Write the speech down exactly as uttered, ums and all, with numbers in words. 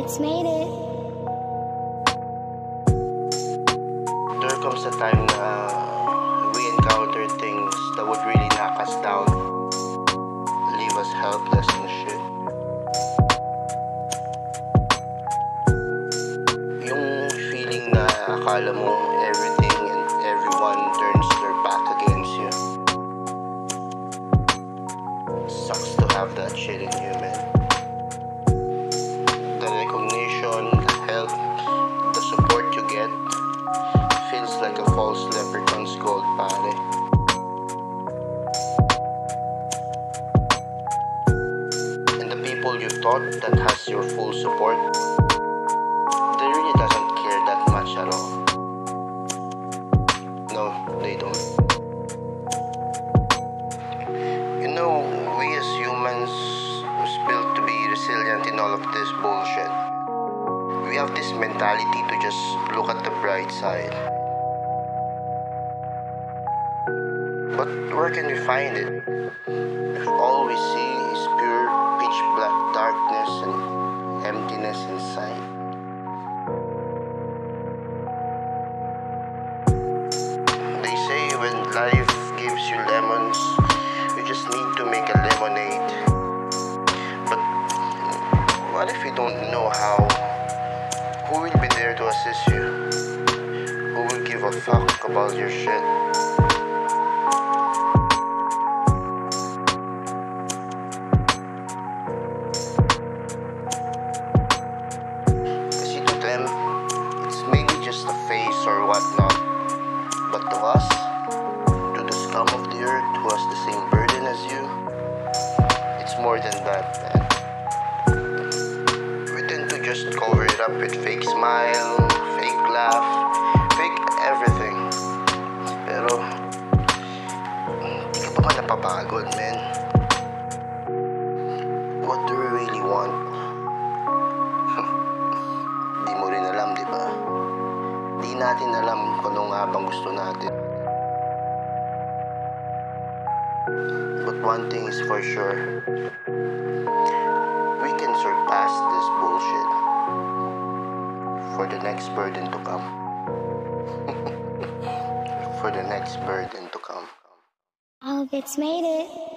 ALBEATS made it. There comes a time na we encounter things that would really knock us down, leave us helpless and shit. Yung feeling na akala mo everything and everyone turns their back against you. Sucks to have that shit in you, man. The recognition, the help, the support you get feels like a false leprechaun's gold, pare. And the people you thought that has your full support, they really doesn't care that much at all. No, they don't. You know, we as humans was built to be resilient in all of this bullshit. We have this mentality to just look at the bright side. But where can we find it? If all we see is pure pitch black darkness and emptiness inside. They say when life gives you lemons, you just need to make a lemonade. But what if you don't know how? Who will be there to assist you? Who will give a fuck about your shit? Kasi to them, it's maybe just a face or whatnot. But to us, to the scum of the earth who has the same burden as you, it's more than that, man. We tend to just cover it up with fake smile, fake laugh, fake everything. Pero, di ka ba ba napapagod, man? What do we really want? Di mo rin alam, di ba? Di natin alam kung ano nga bang gusto natin. But one thing is for sure, we can surpass this bullshit for the next burden to come. For the next burden to come. ALBEATS made it.